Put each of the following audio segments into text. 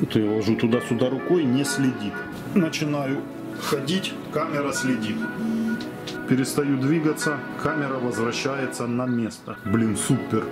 Вот я ложу туда-сюда рукой, не следит. Начинаю ходить, камера следит. Перестаю двигаться, камера возвращается на место. Блин, супер.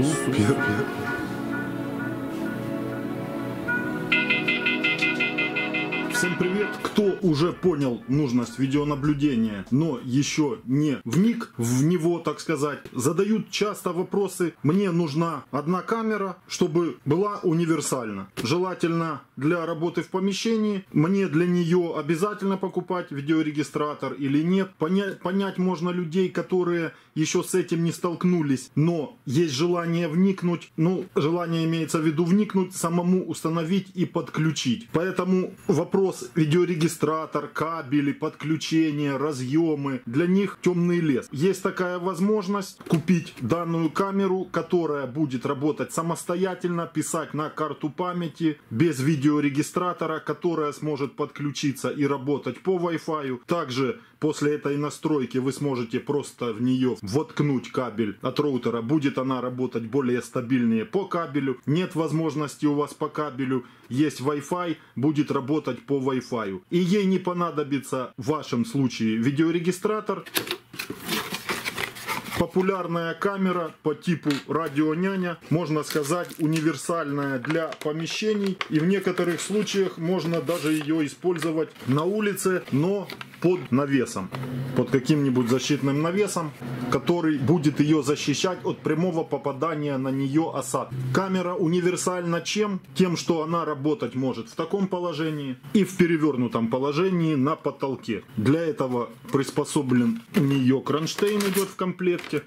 Всем привет! Кто уже понял нужность видеонаблюдения, но еще не вник в него, так сказать, задают часто вопросы. Мне нужна одна камера, чтобы была универсальна. Желательно для работы в помещении. Мне для нее обязательно покупать видеорегистратор или нет. Понять можно людей, которые еще с этим не столкнулись, но есть желание вникнуть. Ну, желание имеется в виду вникнуть, самому установить и подключить. Поэтому вопрос видеорегистратор, кабели, подключения, разъемы, для них темный лес. Есть такая возможность купить данную камеру, которая будет работать самостоятельно, писать на карту памяти, без видеорегистратора, которая сможет подключиться и работать по Wi-Fi. Также после этой настройки вы сможете просто в нее воткнуть кабель от роутера. Будет она работать более стабильнее по кабелю. Нет возможности у вас по кабелю, есть Wi-Fi, будет работать по Wi-Fi. И ей не понадобится в вашем случае видеорегистратор. Популярная камера по типу радионяня, можно сказать, универсальная для помещений. И в некоторых случаях можно даже ее использовать на улице, но под навесом, под каким-нибудь защитным навесом, который будет ее защищать от прямого попадания на нее осадка. Камера универсальна чем? Тем, что она работать может в таком положении и в перевернутом положении на потолке. Для этого приспособлен у нее кронштейн, идет в комплекте.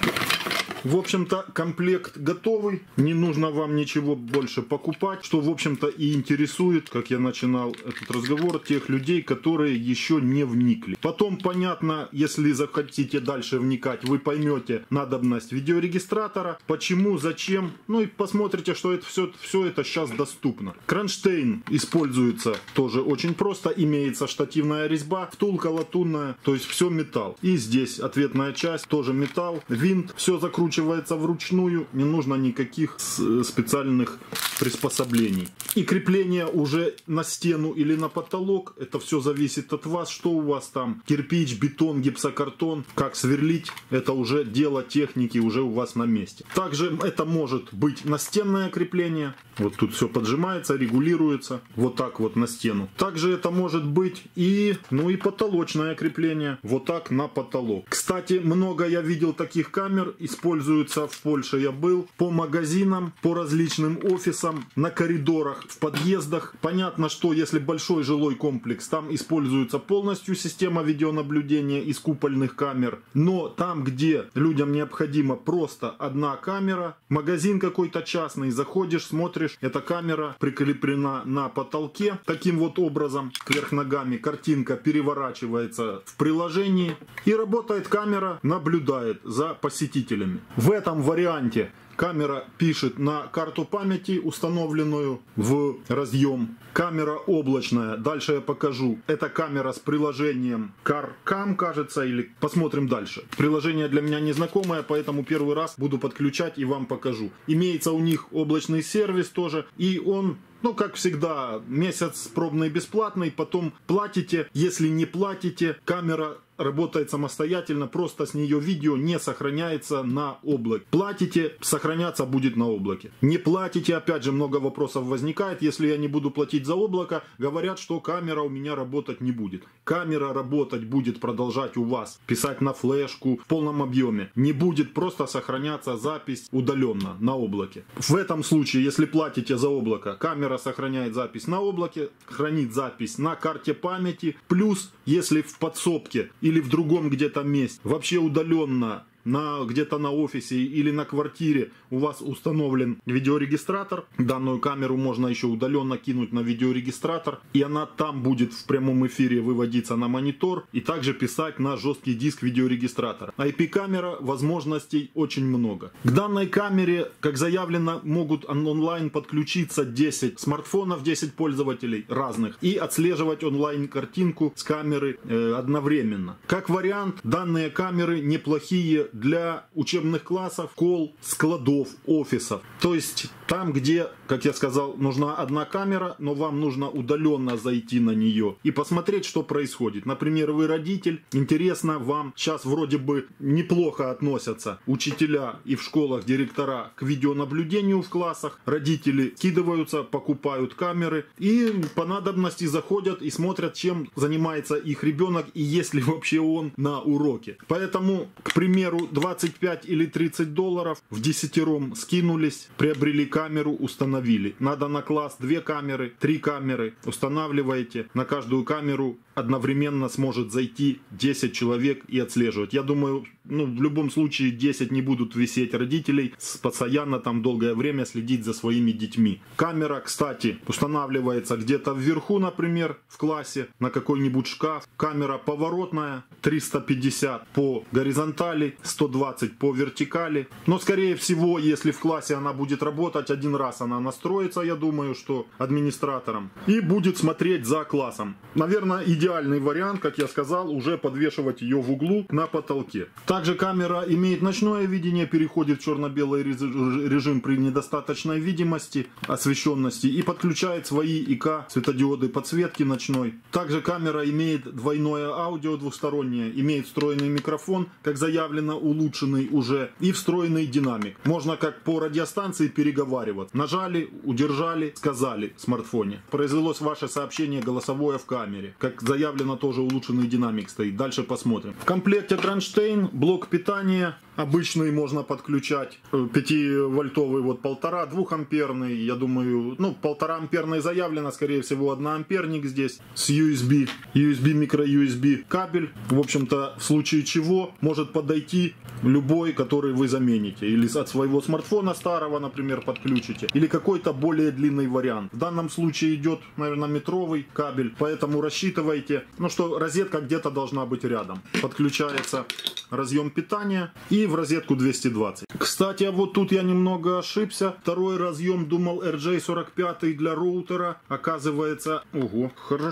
В общем-то, комплект готовый, не нужно вам ничего больше покупать, что, в общем-то, и интересует, как я начинал этот разговор, тех людей, которые еще не вникли. Потом, понятно, если захотите дальше вникать, вы поймете надобность видеорегистратора, почему, зачем, ну и посмотрите, что это все это сейчас доступно. Кронштейн используется тоже очень просто, имеется штативная резьба, втулка латунная, то есть все металл. И здесь ответная часть, тоже металл, винт, все закручивается вручную, не нужно никаких специальных приспособлений. И крепление уже на стену или на потолок, это все зависит от вас, что у вас там, кирпич, бетон, гипсокартон, как сверлить, это уже дело техники, уже у вас на месте. Также это может быть настенное крепление, вот тут все поджимается, регулируется, вот так вот на стену. Также это может быть и потолочное крепление, вот так на потолок. Кстати, много я видел таких камер, используются в Польше, я был, по магазинам, по различным офисам, на коридорах, в подъездах. Понятно, что если большой жилой комплекс, там используется полностью система видеонаблюдения из купольных камер. Но там, где людям необходима просто одна камера, магазин какой-то частный, заходишь, смотришь, эта камера прикреплена на потолке. Таким вот образом, кверх ногами, картинка переворачивается в приложении. И работает камера, наблюдает за посетителями. В этом варианте камера пишет на карту памяти, установленную в разъем. Камера облачная, дальше я покажу. Это камера с приложением CarCam, кажется, или посмотрим дальше. Приложение для меня незнакомое, поэтому первый раз буду подключать и вам покажу. Имеется у них облачный сервис тоже, и он, как всегда, месяц пробный бесплатный, потом платите. Если не платите, камера работает самостоятельно, просто с нее видео не сохраняется на облаке. Платите, сохраняться будет на облаке. Не платите, опять же, много вопросов возникает. Если я не буду платить за облако, говорят, что камера у меня работать не будет. Камера работать будет, продолжать у вас, писать на флешку в полном объеме. Не будет просто сохраняться запись удаленно на облаке. В этом случае, если платите за облако, камера сохраняет запись на облаке, хранит запись на карте памяти. Плюс, если в подсобке или в другом где-то месте, вообще удаленно, где-то на офисе или на квартире у вас установлен видеорегистратор, данную камеру можно еще удаленно кинуть на видеорегистратор, и она там будет в прямом эфире выводиться на монитор и также писать на жесткий диск видеорегистратора. IP-камера, возможностей очень много. К данной камере, как заявлено, могут онлайн подключиться 10 смартфонов, 10 пользователей разных, и отслеживать онлайн картинку с камеры одновременно. Как вариант, данные камеры неплохие для учебных классов, школ, складов, офисов. То есть там, где, как я сказал, нужна одна камера, но вам нужно удаленно зайти на нее и посмотреть, что происходит. Например, вы родитель, интересно вам, сейчас вроде бы неплохо относятся учителя и в школах директора к видеонаблюдению в классах. Родители скидываются, покупают камеры и по надобности заходят и смотрят, чем занимается их ребенок и есть ли вообще он на уроке. Поэтому, к примеру, 25 или 30 долларов в десятером скинулись, приобрели камеру, установили. Надо на класс 2 камеры, 3 камеры. Устанавливаете. На каждую камеру одновременно сможет зайти 10 человек и отслеживать. Я думаю, в любом случае 10 не будут висеть родителей, постоянно там долгое время следить за своими детьми. Камера, кстати, устанавливается где-то вверху, например, в классе, на какой-нибудь шкаф. Камера поворотная, 350 по горизонтали, 120 по вертикали. Но, скорее всего, если в классе она будет работать, один раз она настроится, я думаю, что администратором, и будет смотреть за классом. Наверное, идеальный вариант, как я сказал, уже подвешивать ее в углу на потолке. Также камера имеет ночное видение, переходит в черно-белый режим при недостаточной видимости, освещенности и подключает свои ИК светодиоды подсветки ночной. Также камера имеет двойное аудио двухстороннее, имеет встроенный микрофон, как заявлено, улучшенный уже, и встроенный динамик. Можно как по радиостанции переговаривать. Нажали, удержали, сказали в смартфоне. Произвелось ваше сообщение голосовое в камере. Как заявлено, тоже улучшенный динамик стоит. Дальше посмотрим. В комплекте кронштейн, блок питания. Обычный можно подключать, 5-вольтовый, вот 1,5, 2-амперный, я думаю, 1,5-амперный заявлено, скорее всего 1-амперник здесь, с USB, микро-USB кабель, в общем-то, в случае чего, может подойти любой, который вы замените, или от своего смартфона старого, например, подключите, или какой-то более длинный вариант. В данном случае идет, наверное, метровый кабель, поэтому рассчитывайте, что розетка где-то должна быть рядом. Подключается разъем питания и в розетку 220. Кстати, а вот тут я немного ошибся. Второй разъем, думал, RJ45 для роутера. Оказывается, ого,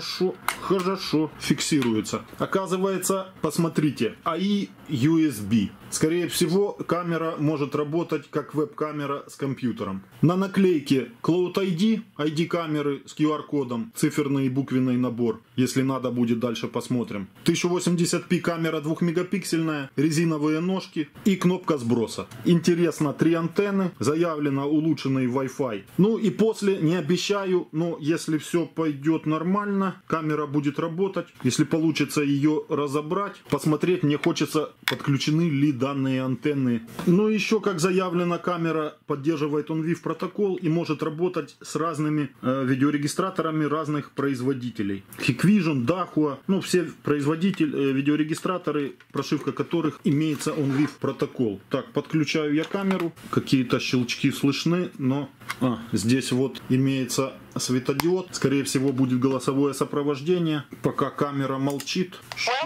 хорошо фиксируется. Оказывается, посмотрите, AI USB. Скорее всего, камера может работать как веб-камера с компьютером. На наклейке Cloud ID, ID камеры с QR-кодом, циферный и буквенный набор. Если надо будет, дальше посмотрим. 1080p камера 2-мегапиксельная, резиновые ножки и кнопка сброса. Интересно, 3 антенны, заявлено улучшенный Wi-Fi. И после, не обещаю, но если все пойдет нормально, камера будет работать. Если получится ее разобрать, посмотреть, мне хочется, подключены ли данные антенны. Еще, как заявлено, камера поддерживает OnVIF протокол и может работать с разными видеорегистраторами разных производителей. Hikvision, Dahua, все производители, видеорегистраторы, прошивка которых имеется OnVIF протокол. Так, подключаю я камеру. Какие-то щелчки слышны, но здесь вот имеется светодиод. Скорее всего, будет голосовое сопровождение. Пока камера молчит.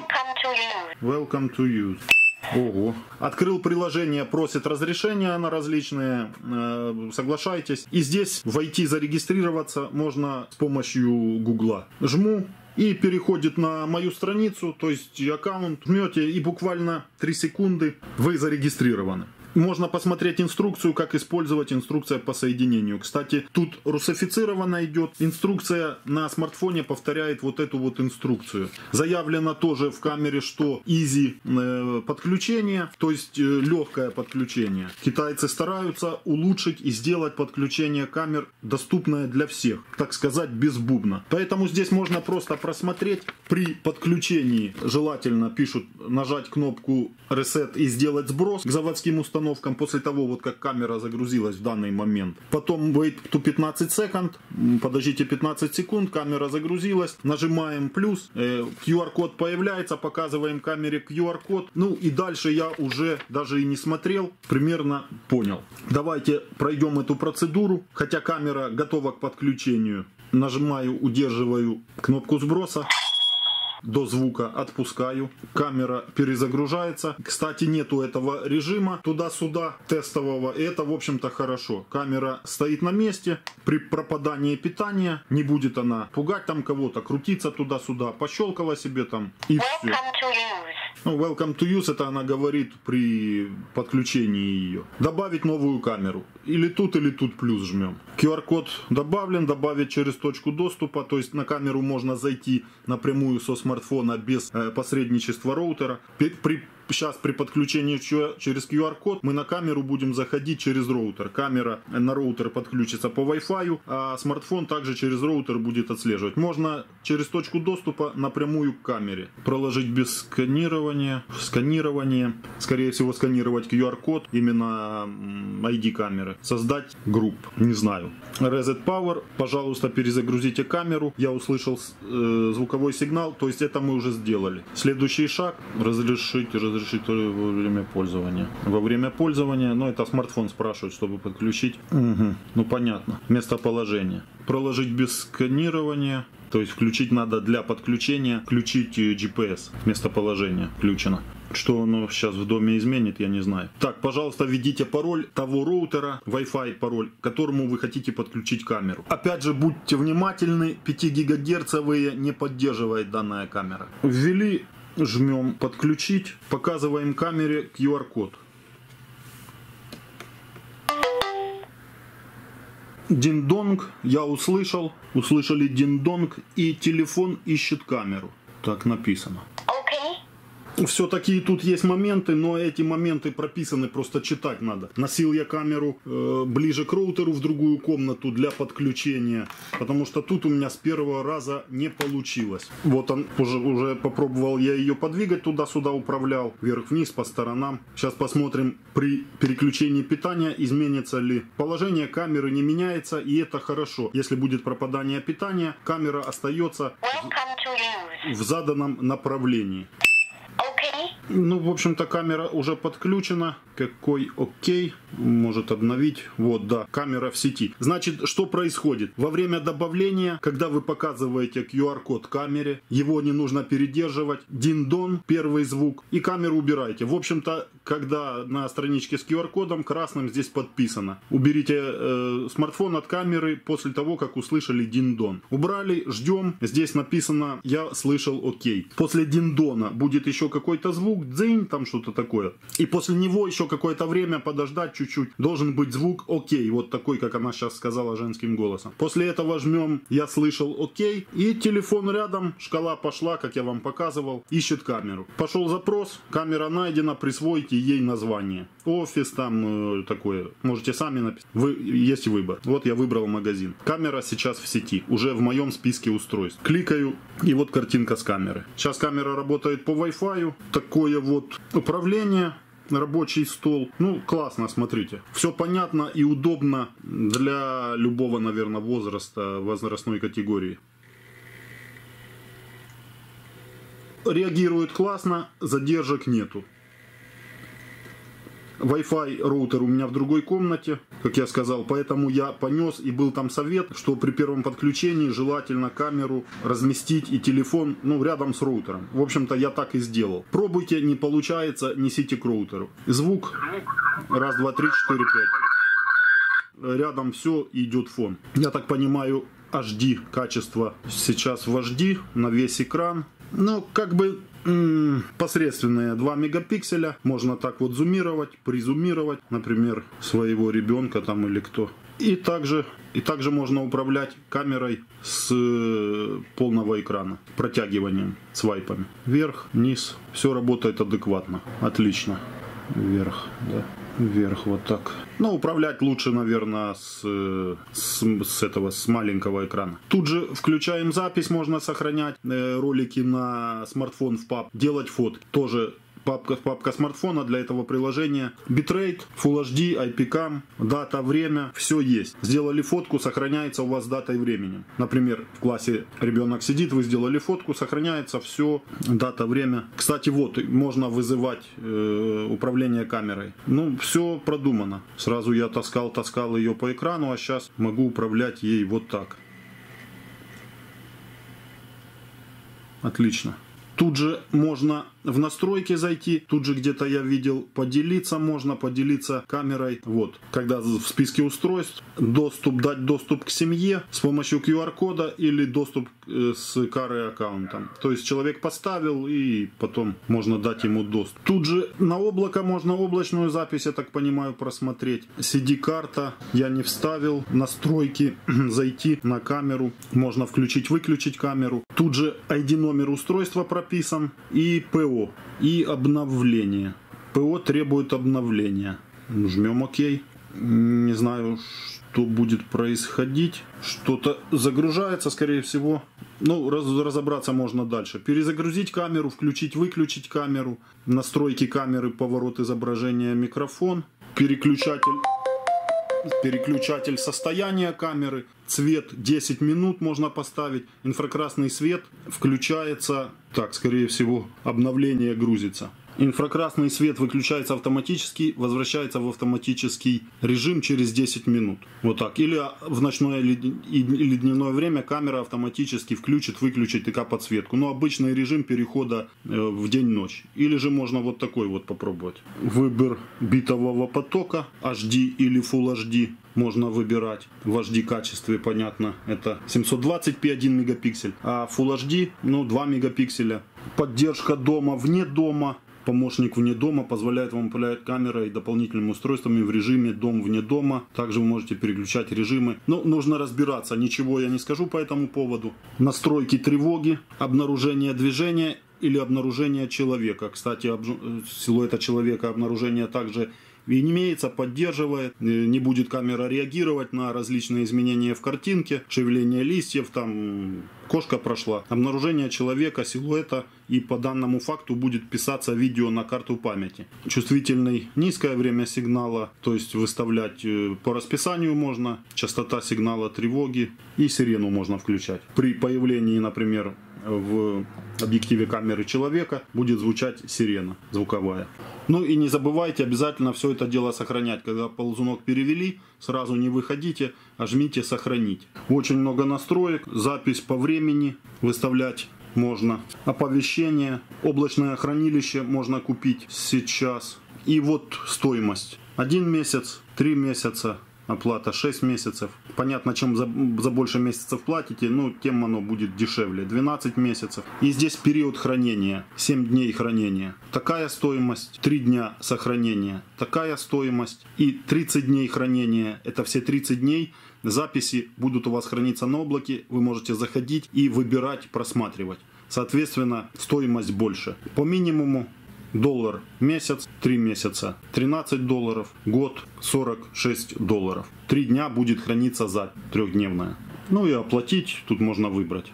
Welcome to use. Ого. Открыл приложение, просит разрешения на различные, соглашайтесь. И здесь войти, зарегистрироваться можно с помощью Гугла. Жму и переходит на мою страницу, то есть аккаунт. Жмете и буквально 3 секунды вы зарегистрированы. Можно посмотреть инструкцию, как использовать, инструкция по соединению. Кстати, тут русифицировано идет. Инструкция на смартфоне повторяет вот эту вот инструкцию. Заявлено тоже в камере, что easy подключение, то есть легкое подключение. Китайцы стараются улучшить и сделать подключение камер доступное для всех, так сказать, без бубна. Поэтому здесь можно просто просмотреть. При подключении желательно, пишут, нажать кнопку Reset и сделать сброс к заводским установкам. После того, как камера загрузилась в данный момент. Потом wait to 15 секунд. Подождите 15 секунд. Камера загрузилась. Нажимаем плюс. QR-код появляется. Показываем камере QR-код. И дальше я уже даже и не смотрел. Примерно понял. Давайте пройдем эту процедуру. Хотя камера готова к подключению. Нажимаю, удерживаю кнопку сброса. До звука отпускаю. Камера перезагружается. Кстати, нету этого режима туда-сюда тестового. И это, в общем-то, хорошо. Камера стоит на месте. При пропадании питания не будет она пугать там кого-то, крутиться туда-сюда. Пощелкала себе там и все. Ну, welcome to use, это она говорит при подключении ее. Добавить новую камеру. Или тут плюс жмем. QR-код добавлен, добавить через точку доступа. То есть на камеру можно зайти напрямую со смартфона без посредничества роутера. Сейчас при подключении через QR-код мы на камеру будем заходить через роутер. Камера на роутер подключится по Wi-Fi, а смартфон также через роутер будет отслеживать. Можно через точку доступа напрямую к камере. Проложить без сканирования. Сканирование. Скорее всего сканировать QR-код, именно ID камеры. Создать групп. Не знаю. Reset Power. Пожалуйста, перезагрузите камеру. Я услышал звуковой сигнал. То есть это мы уже сделали. Следующий шаг. Разрешить во время пользования. Во время пользования, ну это смартфон спрашивает, чтобы подключить. Угу. Ну понятно. Местоположение. Проложить без сканирования. То есть включить надо для подключения. Включить GPS. Местоположение включено. Что оно сейчас в доме изменит, я не знаю. Так, пожалуйста, введите пароль того роутера, Wi-Fi пароль, к которому вы хотите подключить камеру. Опять же, будьте внимательны, 5 гигагерцовые не поддерживает данная камера. Ввели, жмем подключить, показываем камере QR-код. Динь-донг, я услышал, услышали динь-донг, и телефон ищет камеру. Так написано. Все-таки тут есть моменты, но эти моменты прописаны, просто читать надо. Носил я камеру ближе к роутеру в другую комнату для подключения, потому что тут у меня с первого раза не получилось. Вот он, уже попробовал я ее подвигать, туда-сюда управлял, вверх-вниз, по сторонам. Сейчас посмотрим, при переключении питания изменится ли. Положение камеры не меняется, и это хорошо. Если будет пропадание питания, камера остается в заданном направлении. Ну, в общем-то, камера уже подключена. Какой окей. Может обновить. Вот, да, камера в сети. Значит, что происходит? Во время добавления, когда вы показываете QR-код камере, его не нужно передерживать. Дин-дон, первый звук. И камеру убираете. В общем-то, когда на страничке с QR-кодом красным здесь подписано. Уберите смартфон от камеры после того, как услышали дин-дон. Убрали, ждем. Здесь написано «Я слышал окей». После дин-дона будет еще какой-то звук, дзынь, там что-то такое. И после него еще какое-то время подождать чуть-чуть. Должен быть звук окей, вот такой, как она сейчас сказала женским голосом. После этого жмем «Я слышал окей». И телефон рядом, шкала пошла, как я вам показывал, ищет камеру. Пошел запрос, камера найдена, присвоите ей название. Офис там такое, можете сами написать. Есть выбор. Вот я выбрал магазин. Камера сейчас в сети, уже в моем списке устройств. Кликаю, и вот картинка с камеры. Сейчас камера работает по Wi-Fi. Такое вот управление. Рабочий стол. Ну, классно, смотрите. Все понятно и удобно для любого, наверное, возраста, возрастной категории. Реагирует классно, задержек нету. Wi-Fi роутер у меня в другой комнате, как я сказал, поэтому я понес, и был там совет, что при первом подключении желательно камеру разместить и телефон, ну, рядом с роутером. В общем-то, я так и сделал. Пробуйте, не получается, несите к роутеру. Звук. Раз, два, три, 4, 5. Рядом все, идет фон. Я так понимаю, HD качество сейчас в HD на весь экран. Ну, как бы посредственные 2 мегапикселя. Можно так вот зумировать, призумировать, например, своего ребенка там или кто. И также можно управлять камерой с полного экрана, протягиванием, свайпами. Вверх, вниз, все работает адекватно. Отлично. Вверх, да. Вверх, вот так. Но управлять лучше, наверное, с маленького экрана. Тут же включаем запись, можно сохранять ролики на смартфон в папку, делать фото. Тоже папка смартфона для этого приложения. Битрейт, Full HD, IP-Cam, дата, время, все есть. Сделали фотку, сохраняется у вас датой и временем. Например, в классе ребенок сидит, вы сделали фотку, сохраняется все, дата, время. Кстати, вот, можно вызывать управление камерой. Ну, все продумано. Сразу я таскал ее по экрану, а сейчас могу управлять ей вот так. Отлично. Тут же можно в настройки зайти, тут же где-то я видел поделиться, можно поделиться камерой. Вот, когда в списке устройств дать доступ к семье с помощью QR-кода или доступ с Car аккаунтом. То есть человек поставил и потом можно дать ему доступ. Тут же на облако можно облачную запись, я так понимаю, просмотреть. CD-карта я не вставил. Настройки, зайти на камеру, можно включить-выключить камеру. Тут же ID-номер устройства прописан и ПО, и обновление. ПО требует обновления. Жмем ОК. Не знаю, что будет происходить. Что-то загружается, скорее всего. Ну, разобраться можно дальше. Перезагрузить камеру, включить-выключить камеру. Настройки камеры, поворот изображения, микрофон. Переключатель состояния камеры. Цвет 10 минут можно поставить. Инфракрасный свет включается. Так, скорее всего, обновление грузится. Инфракрасный свет выключается автоматически, возвращается в автоматический режим через 10 минут. Вот так. Или в ночное или дневное время камера автоматически включит-выключит ТК подсветку. Но обычный режим перехода в день-ночь. Или же можно вот такой вот попробовать. Выбор битового потока, HD или Full HD. Можно выбирать в HD качестве, понятно, это 720p 1 мегапиксель, а Full HD, ну, 2 мегапикселя. Поддержка дома, вне дома. Помощник вне дома позволяет вам управлять камерой и дополнительными устройствами в режиме дом вне дома. Также вы можете переключать режимы. Но нужно разбираться, ничего я не скажу по этому поводу. Настройки тревоги, обнаружение движения или обнаружение человека. Кстати, силуэта человека обнаружение также и имеется, поддерживает, не будет камера реагировать на различные изменения в картинке, шевеление листьев, там кошка прошла, обнаружение человека, силуэта, и по данному факту будет писаться видео на карту памяти. Чувствительный низкое время сигнала, то есть выставлять по расписанию можно, частота сигнала тревоги и сирену можно включать. При появлении, например, в объективе камеры человека будет звучать сирена звуковая. Ну и не забывайте обязательно все это дело сохранять. Когда ползунок перевели, сразу не выходите, а жмите «Сохранить». Очень много настроек, запись по времени выставлять можно. Оповещение, облачное хранилище можно купить сейчас. И вот стоимость. 1 месяц, 3 месяца. Оплата 6 месяцев. Понятно, чем за больше месяцев платите, ну, тем оно будет дешевле. 12 месяцев. И здесь период хранения. 7 дней хранения. Такая стоимость. 3 дня сохранения. Такая стоимость. И 30 дней хранения. Это все 30 дней. Записи будут у вас храниться на облаке. Вы можете заходить и выбирать, просматривать. Соответственно, стоимость больше. По минимуму $1 месяц, 3 месяца, $13, год, $46. 3 дня будет храниться за 3-дневная. Ну и оплатить тут можно выбрать.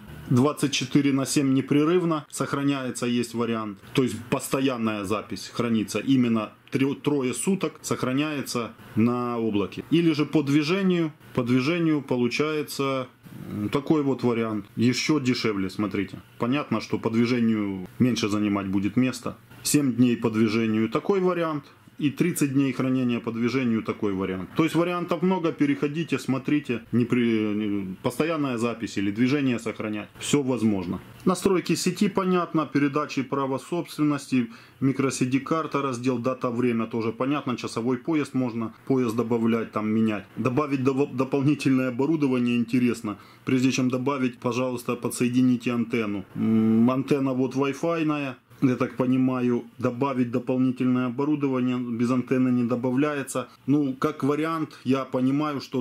24/7 непрерывно сохраняется, есть вариант. То есть постоянная запись хранится именно 3 суток, сохраняется на облаке. Или же по движению получается такой вот вариант. Еще дешевле, смотрите. Понятно, что по движению меньше занимать будет места. 7 дней по движению такой вариант. И 30 дней хранения по движению такой вариант. То есть вариантов много, переходите, смотрите. Постоянная запись или движение сохранять. Все возможно. Настройки сети понятно, передачи права собственности, microSD-карта, раздел дата-время тоже понятно. Часовой поезд можно, поезд добавлять, там менять. Добавить дополнительное оборудование интересно. Прежде чем добавить, пожалуйста, подсоедините антенну. Антенна вот Wi-Fi-ная. Я так понимаю, добавить дополнительное оборудование без антенны не добавляется. Ну, как вариант, я понимаю, что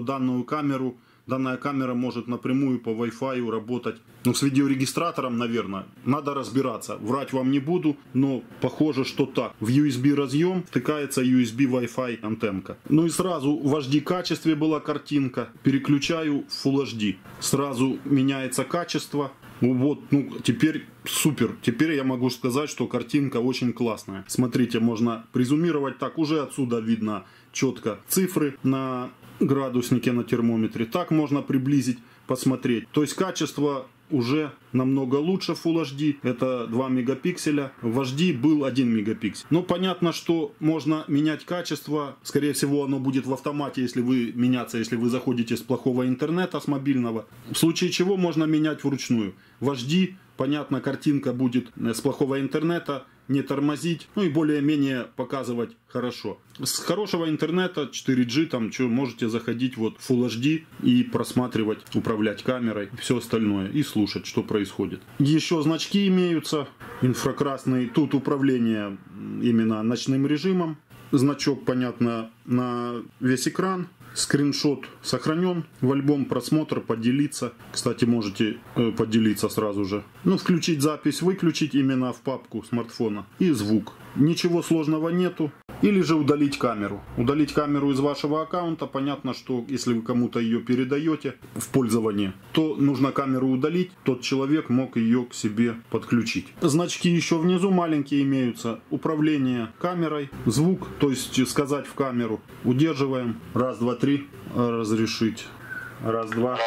данная камера может напрямую по Wi-Fi работать. Ну, с видеорегистратором, наверное, надо разбираться. Врать вам не буду, но похоже, что так. В USB разъем втыкается USB Wi-Fi антенка. Ну и сразу в HD качестве была картинка. Переключаю в Full HD. Сразу меняется качество. Вот, ну, теперь супер. Теперь я могу сказать, что картинка очень классная. Смотрите, можно презумировать так. Уже отсюда видно четко цифры на градуснике, на термометре. Так можно приблизить, посмотреть. То есть качество уже намного лучше Full HD. Это 2 мегапикселя. В HD был 1 мегапиксель. Но понятно, что можно менять качество. Скорее всего, оно будет в автомате, если вы заходите с плохого интернета, с мобильного. В случае чего можно менять вручную. В HD Понятно, картинка будет с плохого интернета, не тормозить, ну и более-менее показывать хорошо. С хорошего интернета 4G там что, можете заходить вот в Full HD и просматривать, управлять камерой, все остальное и слушать, что происходит. Еще значки имеются инфракрасный, тут управление именно ночным режимом. Значок, понятно, на весь экран. Скриншот сохранен в альбом, просмотр, поделиться. Кстати, можете поделиться сразу же. Ну, включить запись, выключить именно в папку смартфона. И звук. Ничего сложного нету. Или же удалить камеру. Удалить камеру из вашего аккаунта. Понятно, что если вы кому-то ее передаете в пользование, то нужно камеру удалить. Тот человек мог ее к себе подключить. Значки еще внизу маленькие имеются. Управление камерой. Звук, то есть сказать в камеру. Удерживаем. Раз, два, три. Разрешить. Раз, два.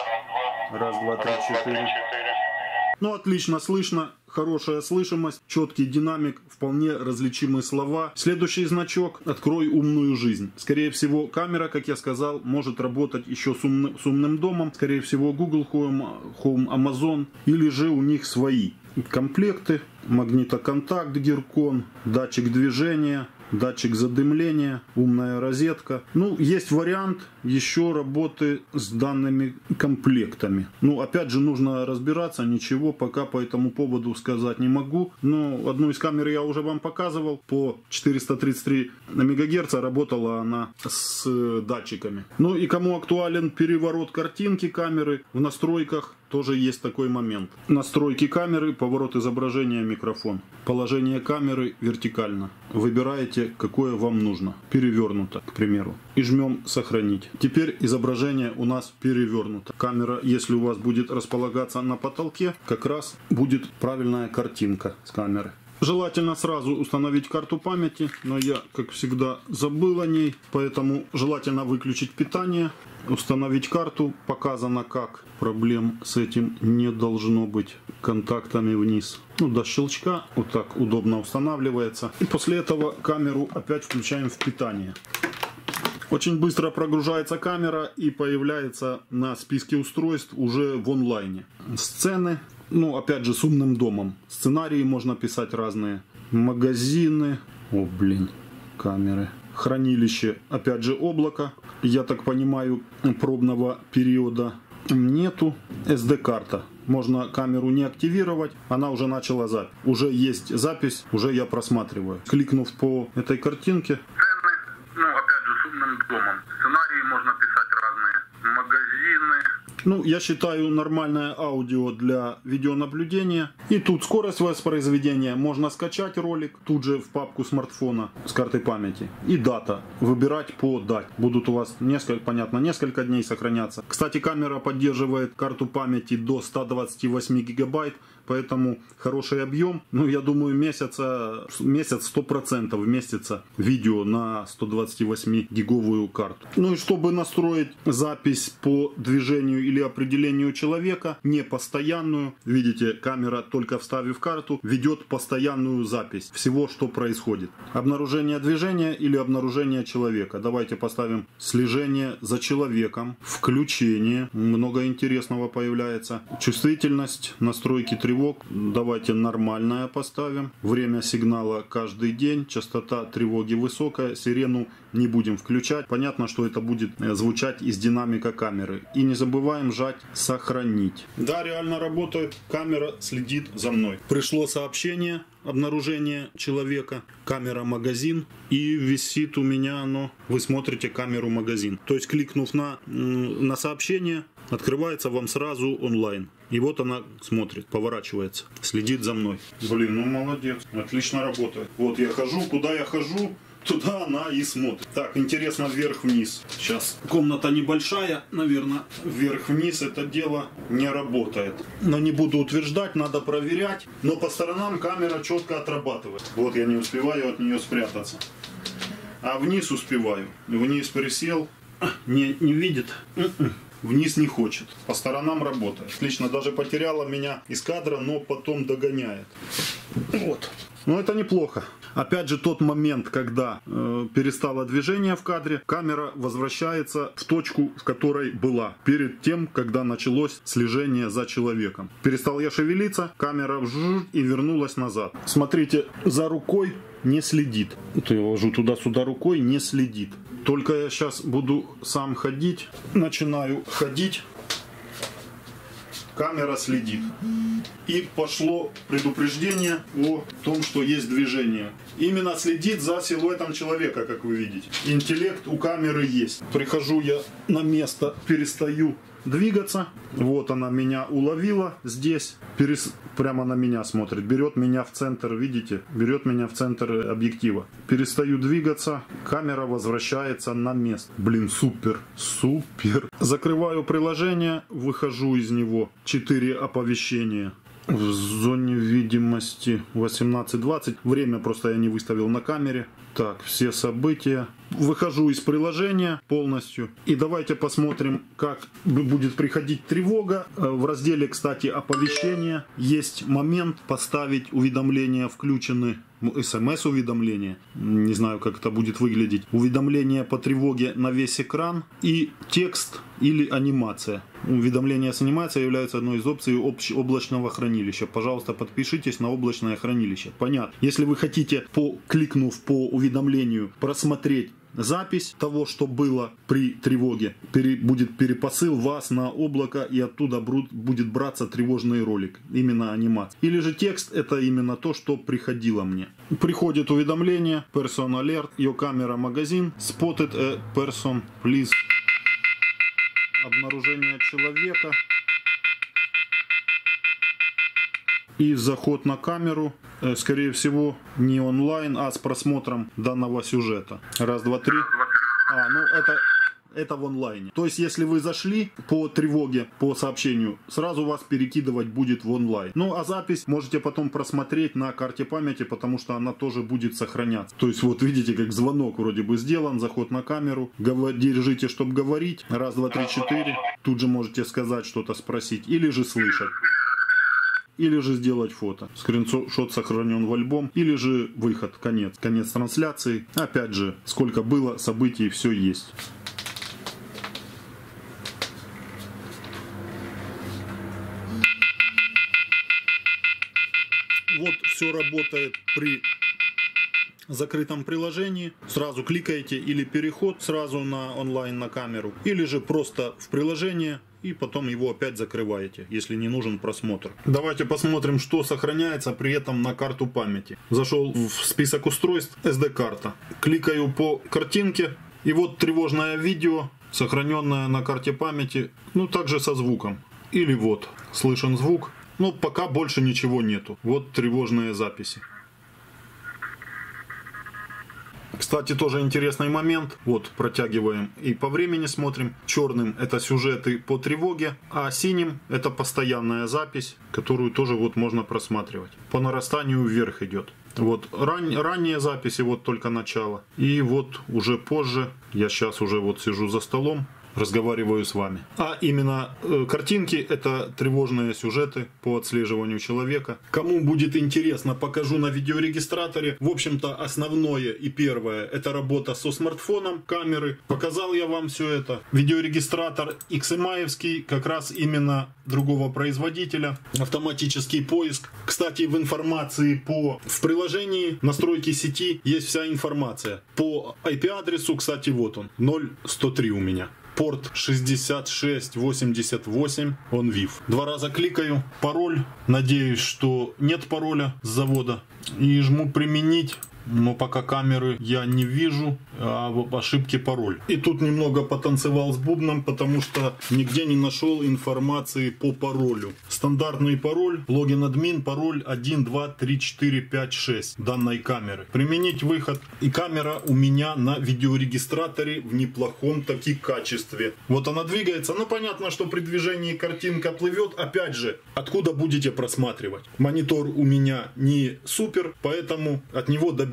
Раз, два, три, четыре. Ну, отлично слышно. Хорошая слышимость, четкий динамик, вполне различимые слова. Следующий значок: открой умную жизнь. Скорее всего, камера, как я сказал, может работать еще с умным домом. Скорее всего, Google Home, Amazon, или же у них свои комплекты. Магнитоконтакт, гиркон, датчик движения, датчик задымления, умная розетка. Ну, есть вариант еще работы с данными комплектами. Ну, опять же, нужно разбираться, ничего пока по этому поводу сказать не могу. Но одну из камер я уже вам показывал. По 433 МГц работала она с датчиками. Ну и кому актуален переворот картинки камеры в настройках, тоже есть такой момент. Настройки камеры, поворот изображения, микрофон. Положение камеры вертикально. Выбираете, какое вам нужно. Перевернуто, к примеру. И жмем «Сохранить». Теперь изображение у нас перевернуто. Камера, если у вас будет располагаться на потолке, как раз будет правильная картинка с камеры. Желательно сразу установить карту памяти, но я, как всегда, забыл о ней, поэтому желательно выключить питание, установить карту, показано как. Проблем с этим не должно быть. Контактами вниз. Ну, до щелчка, вот так удобно устанавливается. И после этого камеру опять включаем в питание. Очень быстро прогружается камера и появляется на списке устройств уже в онлайне. Сцены. Ну, опять же, с умным домом. Сценарии можно писать разные. Магазины. О, блин. Камеры. Хранилище. Опять же, облако. Я так понимаю, пробного периода нету. SD-карта. Можно камеру не активировать. Она уже начала запись. Уже есть запись. Уже я просматриваю. Кликнув по этой картинке. Ну, опять же, с умным домом. Сценарии можно писать разные. Магазины. Ну, я считаю, нормальное аудио для видеонаблюдения. И тут скорость воспроизведения. Можно скачать ролик тут же в папку смартфона с картой памяти. И дата. Выбирать по дате. Будут у вас несколько дней сохраняться. Кстати, камера поддерживает карту памяти до 128 гигабайт. Поэтому хороший объем. Ну, я думаю, месяц 100% вместится видео на 128 гиговую карту. Ну и чтобы настроить запись по движению или определению человека, не постоянную, видите, камера, только вставив карту, ведет постоянную запись всего, что происходит. Обнаружение движения или обнаружение человека. Давайте поставим слежение за человеком, включение, много интересного появляется. Чувствительность, настройки тревог. Давайте нормальное поставим. Время сигнала каждый день. Частота тревоги высокая. Сирену не будем включать. Понятно, что это будет звучать из динамика камеры. И не забываем жать «Сохранить». Да, реально работает. Камера следит за мной. Пришло сообщение. Обнаружение человека. Камера магазин. И висит у меня оно. Вы смотрите камеру магазин. То есть, кликнув на сообщение, открывается вам сразу онлайн. И вот она смотрит, поворачивается, следит за мной. Блин, ну молодец, отлично работает. Вот я хожу, куда я хожу, туда она и смотрит. Так, интересно, вверх-вниз. Сейчас комната небольшая, наверное, вверх-вниз это дело не работает. Но не буду утверждать, надо проверять. Но по сторонам камера четко отрабатывает. Вот я не успеваю от нее спрятаться. А вниз успеваю. Вниз присел, не видит. Вниз не хочет. По сторонам работает. Отлично, даже потеряла меня из кадра, но потом догоняет. Вот. Но это неплохо. Опять же, тот момент, когда перестало движение в кадре, камера возвращается в точку, в которой была перед тем, когда началось слежение за человеком. Перестал я шевелиться, камера и вернулась назад. Смотрите, за рукой не следит. Вот я ложу туда-сюда рукой, не следит. Только я сейчас буду сам ходить, начинаю ходить, камера следит. И пошло предупреждение о том, что есть движение. Именно следит за силуэтом человека, как вы видите. Интеллект у камеры есть. Прихожу я на место, перестаю двигаться. Вот она меня уловила здесь. Прямо на меня смотрит. Берет меня в центр, видите? Берет меня в центр объектива. Перестаю двигаться. Камера возвращается на место. Блин, супер. Супер. Закрываю приложение. Выхожу из него. 4 оповещения. В зоне видимости 18:20. Время просто я не выставил на камере. Так, все события. Выхожу из приложения полностью. И давайте посмотрим, как будет приходить тревога. В разделе, кстати, оповещения есть момент поставить уведомления включены. СМС-уведомления. Не знаю, как это будет выглядеть. Уведомления по тревоге на весь экран. И текст или анимация. Уведомления с анимацией являются одной из опций облачного хранилища. Пожалуйста, подпишитесь на облачное хранилище. Понятно. Если вы хотите, кликнув по уведомлению, просмотреть запись того, что было при тревоге, будет перепосыл вас на облако, и оттуда будет браться тревожный ролик, именно анимация. Или же текст, это именно то, что приходило мне. Приходит уведомление, person alert, your camera magazine, spotted a person, please. Обнаружение человека. И заход на камеру, скорее всего, не онлайн, а с просмотром данного сюжета. Раз, два, три. Ну это в онлайне. То есть, если вы зашли по тревоге, по сообщению, сразу вас перекидывать будет в онлайн. Ну, а запись можете потом просмотреть на карте памяти, потому что она тоже будет сохраняться. То есть, вот видите, как звонок вроде бы сделан, заход на камеру. Держите, чтобы говорить. Раз, два, три, 4. Тут же можете сказать, что-то спросить. Или же слышать. Или же сделать фото. Скриншот сохранен в альбом. Или же выход, конец трансляции. Опять же, сколько было событий, все есть. Вот все работает при закрытом приложении. Сразу кликаете или переход сразу на онлайн на камеру. Или же просто в приложение. И потом его опять закрываете, если не нужен просмотр. Давайте посмотрим, что сохраняется при этом на карту памяти. Зашел в список устройств, SD-карта. Кликаю по картинке. И вот тревожное видео, сохраненное на карте памяти. Ну, также со звуком. Или вот, слышен звук. Но пока больше ничего нету. Вот тревожные записи. Кстати, тоже интересный момент. Вот, протягиваем и по времени смотрим. Черным это сюжеты по тревоге, а синим это постоянная запись, которую тоже вот можно просматривать. По нарастанию вверх идет. Вот ранние записи, вот только начало. И вот уже позже, я сейчас уже вот сижу за столом, разговариваю с вами. А именно картинки — это тревожные сюжеты по отслеживанию человека. Кому будет интересно, покажу на видеорегистраторе. В общем-то, основное и первое — это работа со смартфоном, камеры. Показал я вам все это. Видеорегистратор XMI-евский, как раз именно другого производителя. Автоматический поиск. Кстати, в информации в приложении настройки сети есть вся информация. По IP-адресу, кстати, вот он, 0103 у меня. Порт 6688, он VIF. 2 раза кликаю, пароль, надеюсь, что нет пароля с завода. И жму применить. Но пока камеры я не вижу, а в ошибке пароль. И тут немного потанцевал с бубном, потому что нигде не нашел информации по паролю. Стандартный пароль, логин админ, пароль 1, 2, 3, 4, 5, 6 данной камеры. Применить выход. И камера у меня на видеорегистраторе в неплохом таки качестве. Вот она двигается. Ну понятно, что при движении картинка плывет. Опять же, откуда будете просматривать? Монитор у меня не супер, поэтому от него добиться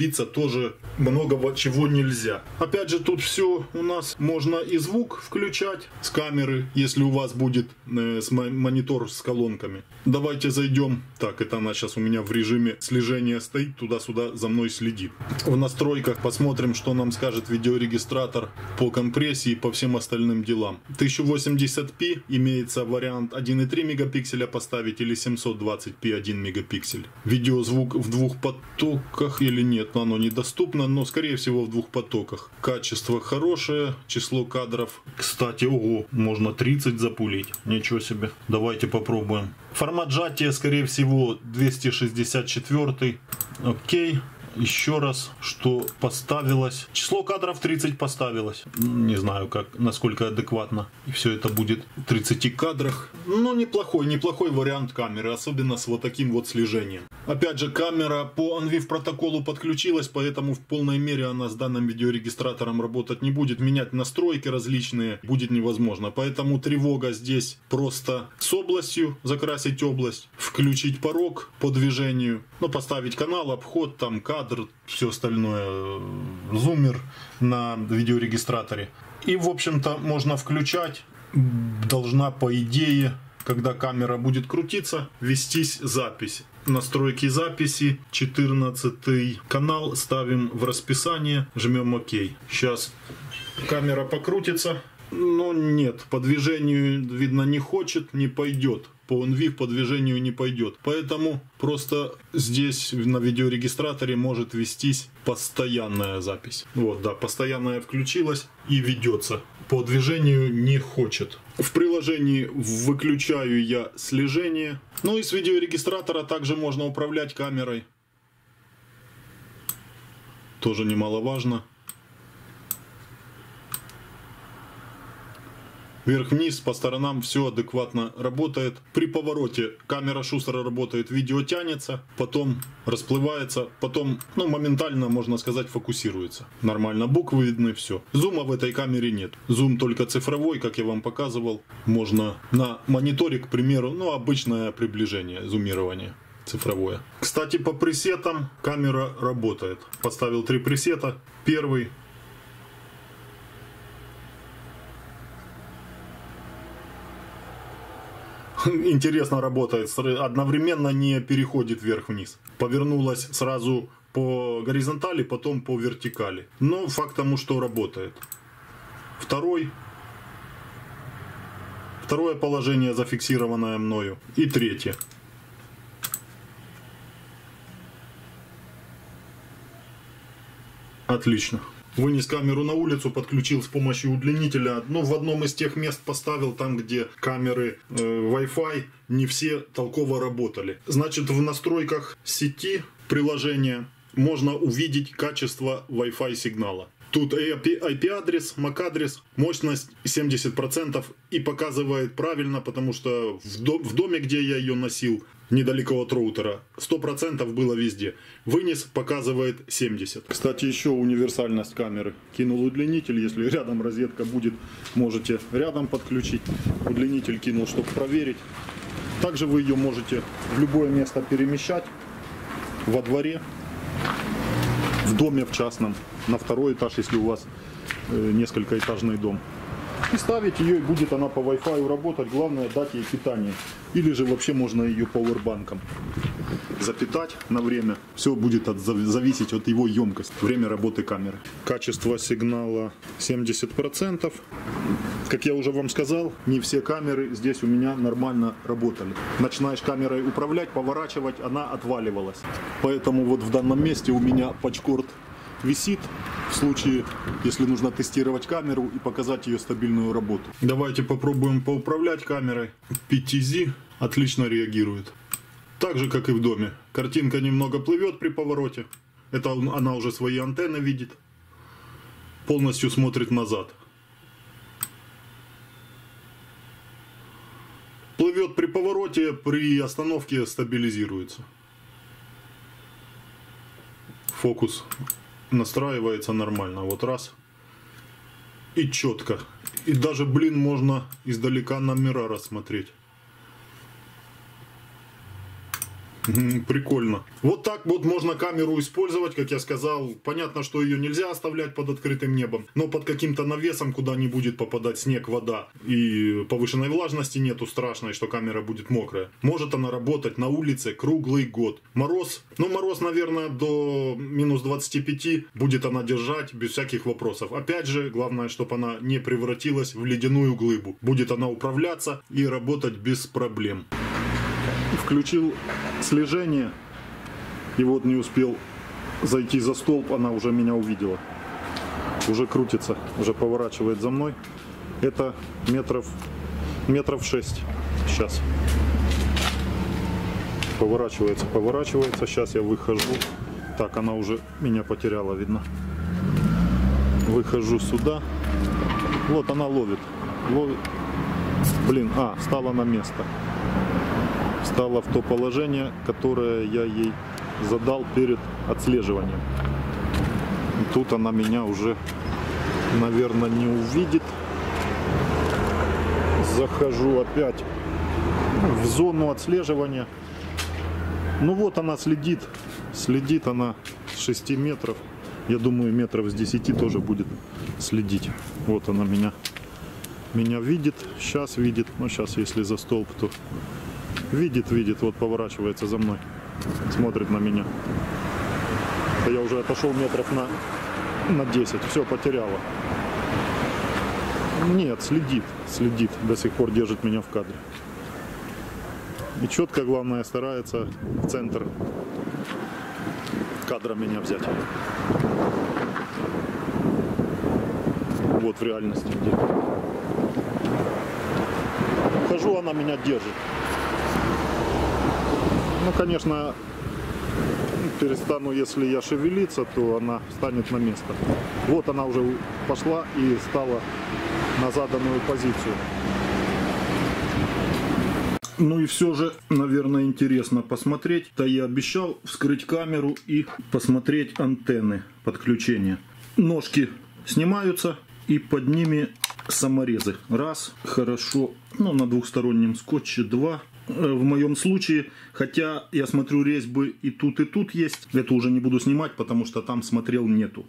добиться тоже многого чего нельзя. Опять же, тут все у нас можно и звук включать с камеры, если у вас будет монитор с колонками. Давайте зайдем. Так, это она сейчас у меня в режиме слежения стоит, туда-сюда за мной следит. В настройках посмотрим, что нам скажет видеорегистратор по компрессии и по всем остальным делам. 1080p имеется вариант 1,3 мегапикселя поставить или 720p 1 мегапиксель. Видеозвук в двух потоках или нет, но оно недоступно, но скорее всего в двух потоках. Качество хорошее, число кадров. Кстати, ого, можно 30 запулить. Ничего себе. Давайте попробуем. Формат сжатия, скорее всего, 264. Окей. Еще раз, что поставилось. Число кадров 30 поставилось. Не знаю, насколько адекватно. И все это будет в 30 кадрах. Но неплохой вариант камеры. Особенно с вот таким вот слежением. Опять же, камера по OnVIF протоколу подключилась, поэтому в полной мере она с данным видеорегистратором работать не будет. Менять настройки различные будет невозможно. Поэтому тревога здесь просто с областью, закрасить область, включить порог по движению, поставить канал, обход, там кадр, все остальное, зумер на видеорегистраторе. И, в общем-то, можно включать. Должна, по идее, когда камера будет крутиться, вестись запись. Настройки записи, 14 канал, ставим в расписание, жмем ОК. Сейчас камера покрутится, но нет, по движению, видно, не хочет, не пойдет. По OnVIF по движению не пойдет. Поэтому просто здесь на видеорегистраторе может вестись постоянная запись. Вот, да, постоянная включилась и ведется. По движению не хочет. В приложении выключаю я слежение. Ну и с видеорегистратора также можно управлять камерой. Тоже немаловажно. Вверх-вниз, по сторонам все адекватно работает. При повороте камера шустро работает, видео тянется, потом расплывается, потом моментально, можно сказать, фокусируется. Нормально, буквы видны, все. Зума в этой камере нет. Зум только цифровой, как я вам показывал. Можно на мониторе, к примеру, обычное приближение, зумирование цифровое. Кстати, по пресетам камера работает. Поставил 3 пресета. Первый. Интересно работает, одновременно не переходит вверх-вниз. Повернулась сразу по горизонтали, потом по вертикали. Но факт тому, что работает. Второе положение, зафиксированное мною. И третье. Отлично. Вынес камеру на улицу, подключил с помощью удлинителя. В одном из тех мест поставил, там где камеры Wi-Fi не все толково работали. Значит, в настройках сети приложения можно увидеть качество Wi-Fi сигнала. Тут IP-адрес, MAC-адрес, мощность 70% и показывает правильно, потому что в доме, где я ее носил, недалеко от роутера, 100% было везде. Вынес, показывает 70%. Кстати, еще универсальность камеры. Кинул удлинитель, если рядом розетка будет, можете рядом подключить. Удлинитель кинул, чтобы проверить. Также вы ее можете в любое место перемещать. Во дворе, в доме в частном, на второй этаж, если у вас несколькоэтажный дом. И ставить ее, и будет она по Wi-Fi работать. Главное дать ей питание. Или же вообще можно ее пауэрбанком запитать на время. Все будет зависеть от его емкости, время работы камеры. Качество сигнала 70%. Как я уже вам сказал, не все камеры здесь у меня нормально работали. Начинаешь камерой управлять, поворачивать, она отваливалась. Поэтому вот в данном месте у меня патчкорд висит в случае, если нужно тестировать камеру и показать ее стабильную работу. Давайте попробуем поуправлять камерой. PTZ отлично реагирует. Так же, как и в доме. Картинка немного плывет при повороте. Это она уже свои антенны видит. Полностью смотрит назад. Плывет при повороте, при остановке стабилизируется. Фокус настраивается нормально. Вот раз. И четко. И даже, можно издалека номера рассмотреть. Прикольно. Вот так вот можно камеру использовать, как я сказал. Понятно, что ее нельзя оставлять под открытым небом, но под каким-то навесом, куда не будет попадать снег, вода и повышенной влажности нету страшной, что камера будет мокрая. Может она работать на улице круглый год. Мороз, мороз, наверное, до минус 25 будет она держать без всяких вопросов. Опять же, главное, чтобы она не превратилась в ледяную глыбу. Будет она управляться и работать без проблем. Включил слежение, и вот не успел зайти за столб, она уже меня увидела. Уже крутится, уже поворачивает за мной. Это метров 6 сейчас. Поворачивается. Сейчас я выхожу. Так, она уже меня потеряла, видно. Выхожу сюда. Вот она ловит. Блин, стала на место. Встала в то положение, которое я ей задал перед отслеживанием. Тут она меня уже, наверное, не увидит. Захожу опять в зону отслеживания. Ну вот она следит. Следит она с 6 метров. Я думаю, метров с 10 тоже будет следить. Вот она меня видит. Сейчас видит. Ну сейчас, если за столб, то видит. Вот поворачивается за мной. Смотрит на меня. Я уже отошел метров на 10. Все, потеряла. Нет, следит. До сих пор держит меня в кадре. И четко, главное, старается в центр кадра меня взять. Вот в реальности где. Хожу, она меня держит. Ну, конечно, перестану, если я шевелиться, то она встанет на место. Вот она уже пошла и стала на заданную позицию. Ну и все же, наверное, интересно посмотреть. Да, я обещал вскрыть камеру и посмотреть антенны подключения. Ножки снимаются и под ними саморезы. Раз, хорошо, на двухстороннем скотче. Два. В моем случае, хотя я смотрю, резьбы и тут есть. Это уже не буду снимать, потому что там смотрел нету.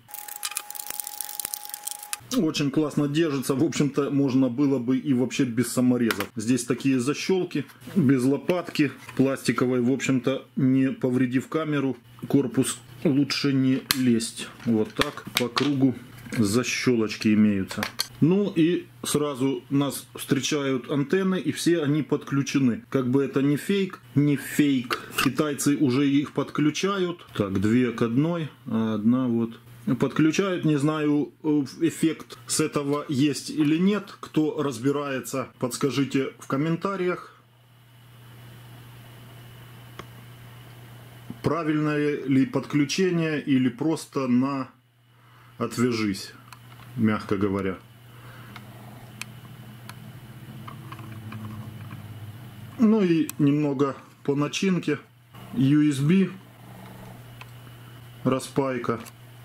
Очень классно держится. В общем-то, можно было бы и вообще без саморезов. Здесь такие защелки, без лопатки пластиковой. В общем-то, не повредив камеру, корпус лучше не лезть. Вот так по кругу защелочки имеются. Ну и сразу нас встречают антенны, и все они подключены. Как бы это не фейк. Китайцы уже их подключают. Так, 2 к 1, а 1 вот. Подключают, не знаю, эффект с этого есть или нет. Кто разбирается, подскажите в комментариях. Правильное ли подключение или просто на отвяжись, мягко говоря. Ну и немного по начинке. USB, распайка.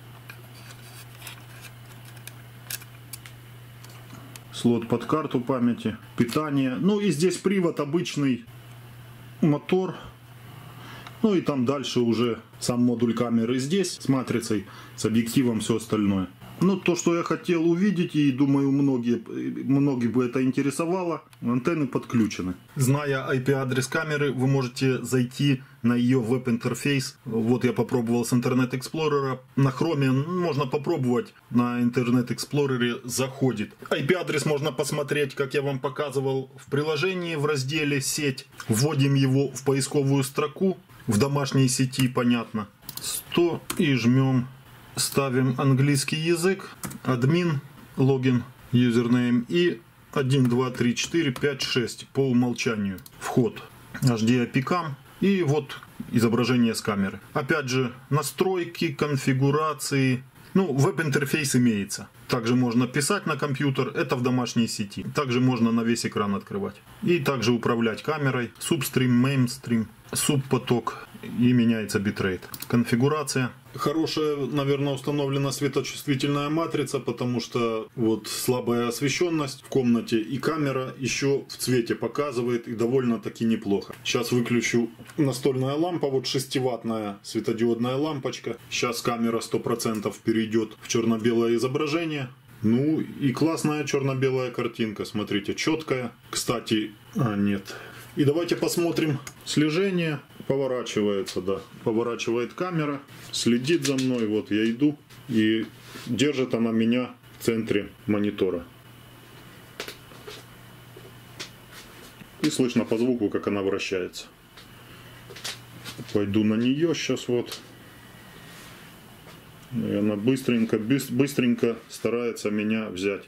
Слот под карту памяти, питание. Ну и здесь привод обычный, мотор. Ну и там дальше уже сам модуль камеры здесь с матрицей, с объективом, все остальное. Ну, то, что я хотел увидеть, и думаю, многие бы это интересовало, антенны подключены. Зная IP-адрес камеры, вы можете зайти на ее веб-интерфейс. Вот я попробовал с Internet Explorer. На Chrome можно попробовать, на Internet Explorer заходит. IP-адрес можно посмотреть, как я вам показывал, в приложении в разделе «Сеть». Вводим его в поисковую строку, в домашней сети, понятно. 100 и жмем. Ставим английский язык, админ, логин, юзернейм и 1, 2, 3, 4, 5, 6 по умолчанию. Вход HDIP-CAM и вот изображение с камеры. Опять же, настройки, конфигурации. Ну, веб-интерфейс имеется. Также можно писать на компьютер, это в домашней сети. Также можно на весь экран открывать. И также управлять камерой, субстрим, мейнстрим, субпоток, и меняется битрейт. Конфигурация. Хорошая, наверное, установлена светочувствительная матрица, потому что вот слабая освещенность в комнате и камера еще в цвете показывает, и довольно-таки неплохо. Сейчас выключу настольная лампа, вот 6-ваттная светодиодная лампочка. Сейчас камера 100% перейдет в черно-белое изображение. Ну и классная черно-белая картинка, смотрите, четкая. Кстати, нет. И давайте посмотрим слежение. Поворачивается, да. Поворачивает камера. Следит за мной. Вот я иду. И держит она меня в центре монитора. И слышно по звуку, как она вращается. Пойду на нее сейчас вот. И она быстренько старается меня взять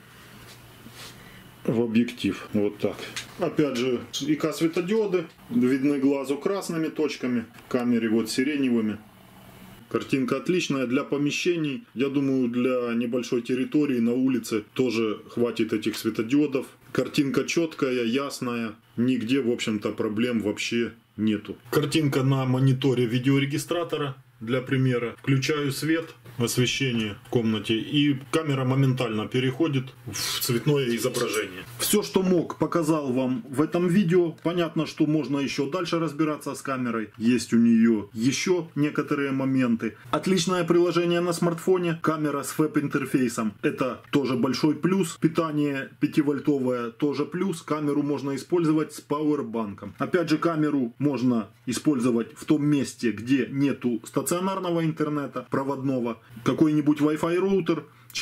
в объектив. Вот так. Опять же, ИК светодиоды видны глазу красными точками, камере вот сиреневыми. Картинка отличная для помещений. Я думаю, для небольшой территории на улице тоже хватит этих светодиодов. Картинка четкая, ясная. Нигде, в общем-то, проблем вообще нету. Картинка на мониторе видеорегистратора. Для примера. Включаю свет, освещение в комнате, и камера моментально переходит в цветное изображение. Все, что мог, показал вам в этом видео. Понятно, что можно еще дальше разбираться с камерой. Есть у нее еще некоторые моменты. Отличное приложение на смартфоне. Камера с веб-интерфейсом. Это тоже большой плюс. Питание 5-вольтовое тоже плюс. Камеру можно использовать с пауэрбанком. Опять же, камеру можно использовать в том месте, где нету стационарного интернета, проводного, какой-нибудь Wi-Fi роутер,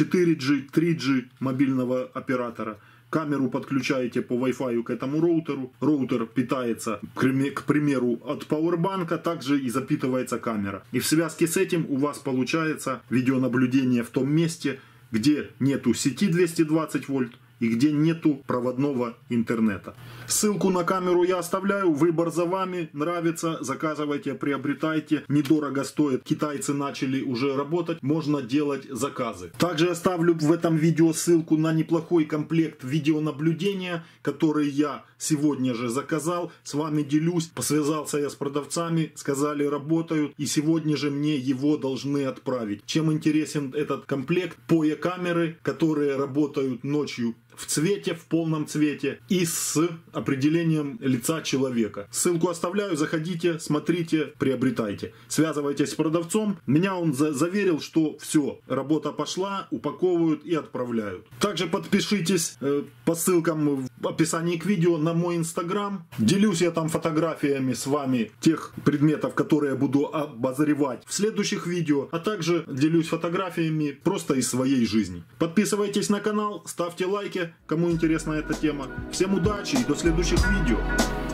4G, 3G мобильного оператора. Камеру подключаете по Wi-Fi к этому роутеру. Роутер питается, к примеру, от пауэрбанка, также и запитывается камера. И в связке с этим у вас получается видеонаблюдение в том месте, где нету сети 220 вольт и где нету проводного интернета. Ссылку на камеру я оставляю, выбор за вами, нравится, заказывайте, приобретайте, недорого стоит, китайцы начали уже работать, можно делать заказы. Также оставлю в этом видео ссылку на неплохой комплект видеонаблюдения, который я сегодня же заказал, с вами делюсь, посвязался я с продавцами, сказали работают, и сегодня же мне его должны отправить. Чем интересен этот комплект? POE-камеры, которые работают ночью в цвете, в полном цвете и с определением лица человека. Ссылку оставляю, заходите, смотрите, приобретайте. Связывайтесь с продавцом. Меня он заверил, что все, работа пошла, упаковывают и отправляют. Также подпишитесь по ссылкам в описании к видео на мой инстаграм. Делюсь я там фотографиями с вами тех предметов, которые я буду обозревать в следующих видео, а также делюсь фотографиями просто из своей жизни. Подписывайтесь на канал, ставьте лайки, кому интересна эта тема. Всем удачи и до следующих видео.